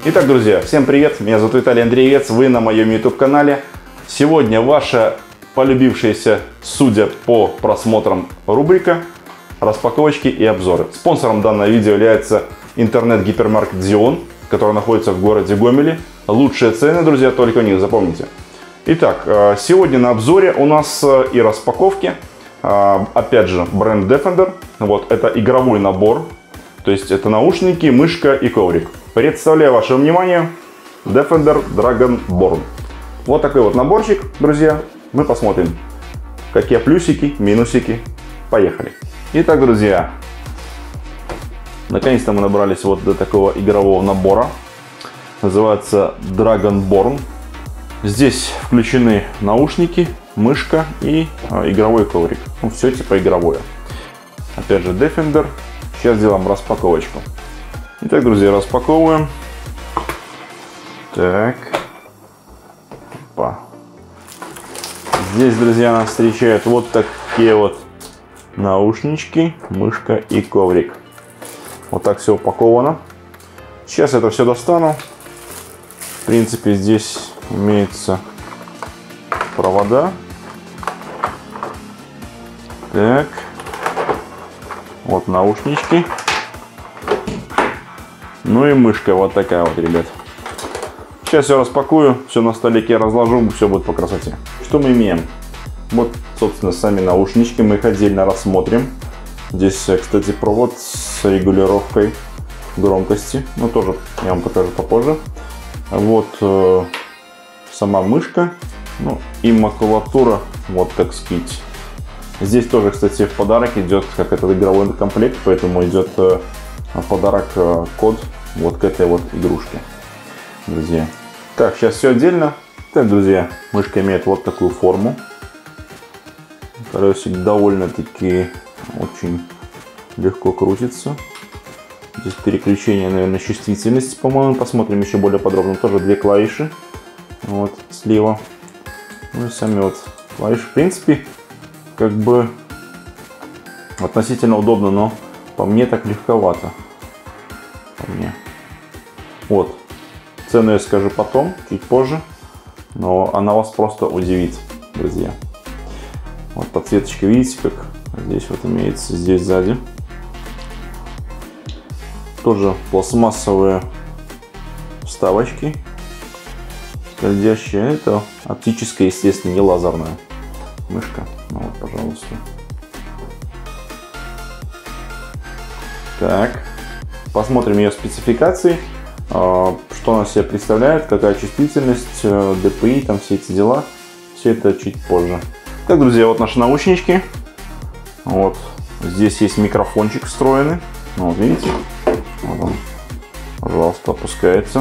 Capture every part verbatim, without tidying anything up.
Итак, друзья, всем привет! Меня зовут Виталий Андреевец, вы на моем YouTube канале. Сегодня ваша полюбившаяся, судя по просмотрам, рубрика распаковочки и обзоры. Спонсором данного видео является интернет-гипермаркет Зион, который находится в городе Гомеле. Лучшие цены, друзья, только у них, запомните. Итак, сегодня на обзоре у нас и распаковки. Опять же, бренд Defender. Вот, это игровой набор. То есть это наушники, мышка и коврик. Представляю вашему вниманию Defender Dragonborn. Вот такой вот наборчик, друзья. Мы посмотрим, какие плюсики, минусики. Поехали. Итак, друзья, наконец-то мы набрались вот до такого игрового набора. Называется Dragonborn. Здесь включены наушники, мышка и э, игровой коврик. Ну, все типа игровое. Опять же, Defender. Сейчас сделаем распаковочку. Итак, друзья, распаковываем. Так. Опа. Здесь, друзья, нас встречают вот такие вот наушнички, мышка и коврик. Вот так все упаковано. Сейчас это все достану. В принципе, здесь имеются провода. Так. Вот наушнички. Ну и мышка вот такая вот, ребят. Сейчас все распакую, все на столике разложу, все будет по красоте. Что мы имеем? Вот, собственно, сами наушнички, мы их отдельно рассмотрим. Здесь, кстати, провод с регулировкой громкости. Ну, тоже я вам покажу попозже. Вот э, сама мышка, ну и макулатура, вот так сказать. Здесь тоже, кстати, в подарок идет, как этот игровой комплект, поэтому идет э, подарок э, код вот к этой вот игрушке, друзья. Так, сейчас все отдельно. Так, друзья, мышка имеет вот такую форму. Колесик довольно-таки очень легко крутится. Здесь переключение, наверное, чувствительности, по-моему. Посмотрим еще более подробно. Тоже две клавиши. Вот, слева. Ну и сами вот клавиши. В принципе, как бы относительно удобно, но по мне так легковато. По мне. Вот. Цену я скажу потом, чуть позже. Но она вас просто удивит, друзья. Вот подсветочка, видите, как здесь вот имеется, здесь сзади. Тоже пластмассовые вставочки. Скользящие. Это оптическая, естественно, не лазерная мышка. Ну, вот, пожалуйста. Так. Посмотрим ее спецификации. Что она себя представляет, какая чувствительность, ди пи и, там все эти дела. Все это чуть позже. Так, друзья, вот наши наушнички. Вот. Здесь есть микрофончик встроенный. Вот, видите? Вот он, пожалуйста, опускается.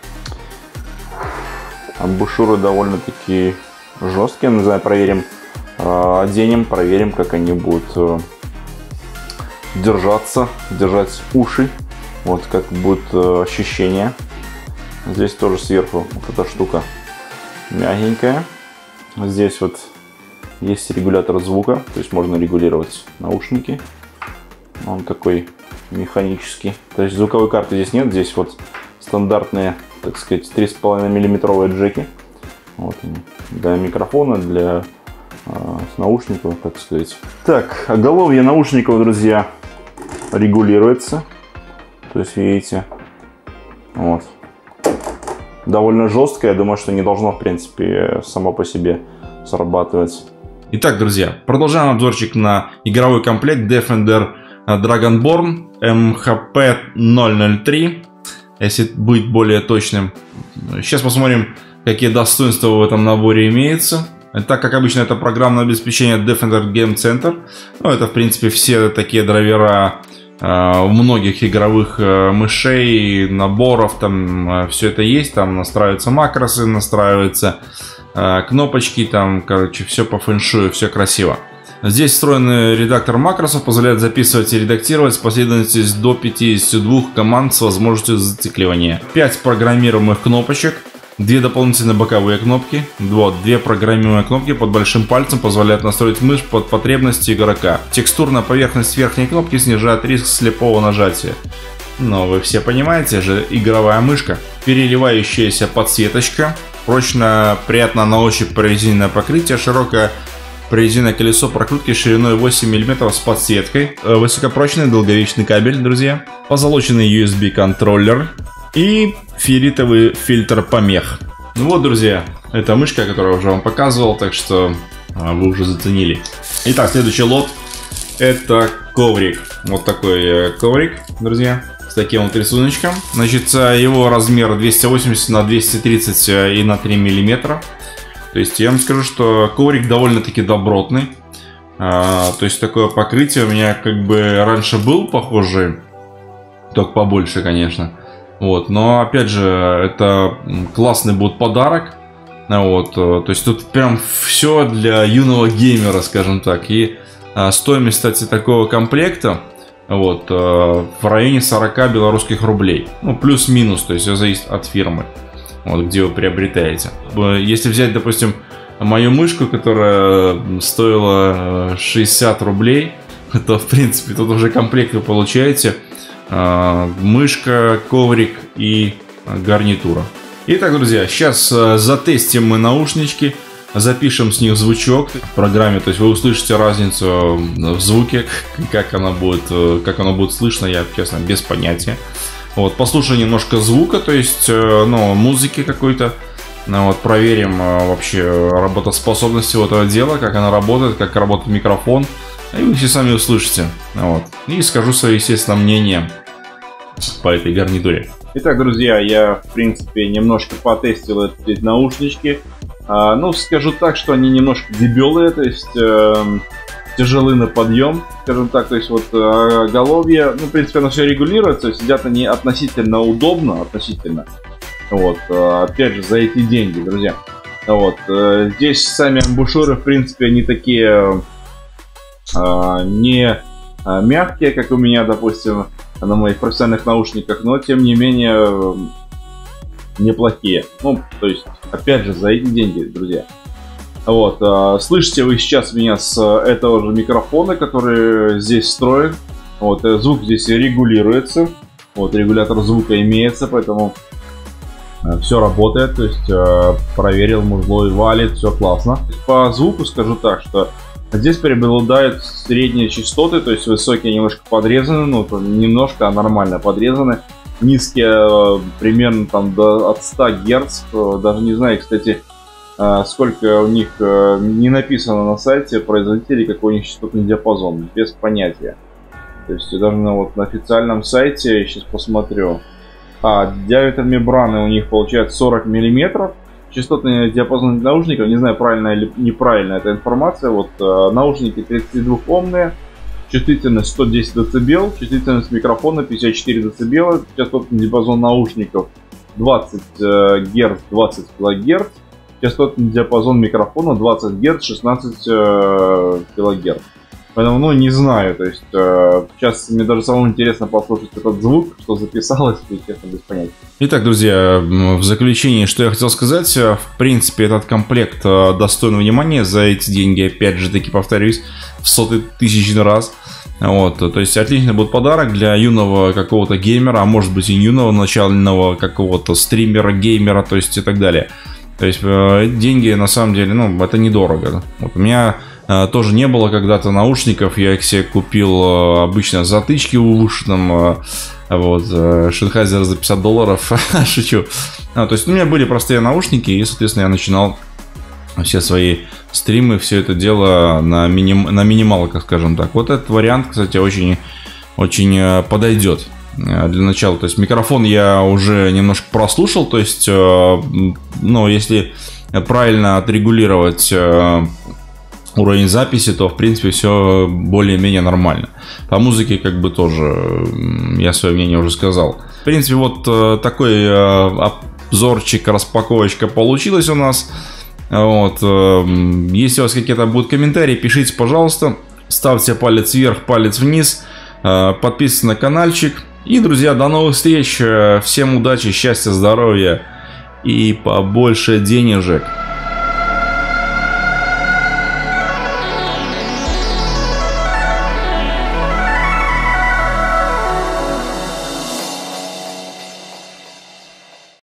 Амбушюры довольно-таки жесткие. Не знаю, проверим, оденем, проверим, как они будут держаться, держать уши. Вот как будет ощущение. Здесь тоже сверху вот эта штука мягенькая. Здесь вот есть регулятор звука, то есть можно регулировать наушники. Он такой механический. То есть звуковой карты здесь нет. Здесь вот стандартные, так сказать, три с половиной миллиметровые джеки. Вот они. Для микрофона, для э, наушников, так сказать. Так, оголовье наушников, друзья, регулируется. То есть, видите, вот. Довольно жесткое. Я думаю, что не должно, в принципе, само по себе срабатывать. Итак, друзья, продолжаем обзорчик на игровой комплект Defender Dragonborn эм эйч пи ноль ноль три, если быть более точным. Сейчас посмотрим, какие достоинства в этом наборе имеются. Так как обычно это программное обеспечение Defender Game Center. Ну, это, в принципе, все такие драйвера э, многих игровых э, мышей, наборов. Там э, все это есть. Там настраиваются макросы, настраиваются э, кнопочки. Там, короче, все по фэншую, все красиво. Здесь встроенный редактор макросов позволяет записывать и редактировать последовательность до пятидесяти двух команд с возможностью зацикливания. пять программируемых кнопочек. Две дополнительные боковые кнопки. Вот, две программируемые кнопки под большим пальцем позволяют настроить мышь под потребности игрока. Текстурная поверхность верхней кнопки снижает риск слепого нажатия. Но вы все понимаете же, игровая мышка. Переливающаяся подсветочка. Прочно, приятно на ощупь прорезиненное покрытие. Широкое прорезиненное колесо прокрутки шириной восемь миллиметров с подсветкой. Высокопрочный долговечный кабель, друзья. Позолоченный ю эс би контроллер. И ферритовый фильтр помех. Ну вот, друзья, это мышка, которую я уже вам показывал. Так что вы уже заценили. Итак, следующий лот. Это коврик. Вот такой коврик, друзья. С таким вот рисуночком. Значит, его размер двести восемьдесят на двести тридцать и на три миллиметра. То есть я вам скажу, что коврик довольно-таки добротный. А, то есть такое покрытие у меня как бы раньше был похожий. Только побольше, конечно. Вот. Но опять же, это классный будет подарок. Вот. То есть тут прям все для юного геймера, скажем так. И а, стоимость, кстати, такого комплекта вот, в районе сорока белорусских рублей. Ну, плюс-минус, то есть все зависит от фирмы, вот, где вы приобретаете. Если взять, допустим, мою мышку, которая стоила шестьдесят рублей, то, в принципе, тут уже комплект вы получаете. Мышка, коврик и гарнитура. Итак, друзья, сейчас затестим мы наушнички. Запишем с них звучок в программе, то есть вы услышите разницу в звуке, как она будет, как оно будет слышно, я, честно, без понятия. Вот, послушаем немножко звука, то есть, ну, музыки какой-то. Вот, проверим вообще работоспособность этого дела, как она работает, как работает микрофон. И вы все сами услышите. Вот. И скажу свое, естественно, мнение по этой гарнитуре. Итак, друзья, я, в принципе, немножко потестил эти наушнички. А, ну, скажу так, что они немножко дебелые, то есть э, тяжелы на подъем, скажем так, то есть вот э, головье, ну, в принципе, оно все регулируется, сидят они относительно удобно, относительно, вот, э, опять же, за эти деньги, друзья. Вот, э, здесь сами амбушюры, в принципе, они такие э, не э, мягкие, как у меня, допустим, на моих профессиональных наушниках, но, тем не менее, неплохие. Ну, то есть, опять же, за эти деньги, друзья. Вот, э, слышите вы сейчас меня с этого же микрофона, который здесь встроен. Вот, э, звук здесь регулируется. Вот, регулятор звука имеется, поэтому э, все работает. То есть, э, проверил, музло и валит, все классно. По звуку скажу так, что здесь преобладают средние частоты, то есть высокие немножко подрезаны, ну, немножко, а нормально подрезаны. Низкие примерно там до, от ста герц, даже не знаю, кстати, сколько у них не написано на сайте производителей, какой у них частотный диапазон, без понятия. То есть даже на, вот, на официальном сайте, я сейчас посмотрю, а, диаметр мембраны у них получается сорок миллиметров, частотный диапазон наушников, не знаю, правильно или неправильно эта информация, вот наушники тридцатидвухомные, чувствительность сто десять децибел, чувствительность микрофона пятьдесят четыре децибела, частотный диапазон наушников двадцать герц, двадцать килогерц, частотный диапазон микрофона двадцать герц, шестнадцать килогерц. Поэтому, ну, не знаю, то есть э, сейчас мне даже самому интересно послушать этот звук, что записалось, и, честно, без понятия. Итак, друзья, в заключение, что я хотел сказать, в принципе, этот комплект достоин внимания за эти деньги, опять же таки повторюсь, в сотый тысячный раз. Вот, то есть отличный будет подарок для юного какого-то геймера, а может быть и юного начального какого-то стримера, геймера, то есть и так далее. То есть э, деньги на самом деле, ну, это недорого. Вот у меня э, тоже не было когда-то наушников, я их себе купил э, обычно затычки в уши, там, э, вот, э, Sennheiser за пятьдесят долларов, шучу. А, то есть у меня были простые наушники, и, соответственно, я начинал все свои стримы, все это дело на, миним, на минималках, скажем так. Вот этот вариант, кстати, очень, очень подойдет для начала. То есть микрофон я уже немножко прослушал, то есть, ну, если правильно отрегулировать уровень записи, то, в принципе, все более-менее нормально. По музыке, как бы, тоже я свое мнение уже сказал. В принципе, вот такой обзорчик, распаковочка получилась у нас. Вот. Если у вас какие-то будут комментарии, пишите, пожалуйста. Ставьте палец вверх, палец вниз. Подписывайтесь на каналчик. И, друзья, до новых встреч. Всем удачи, счастья, здоровья и побольше денежек.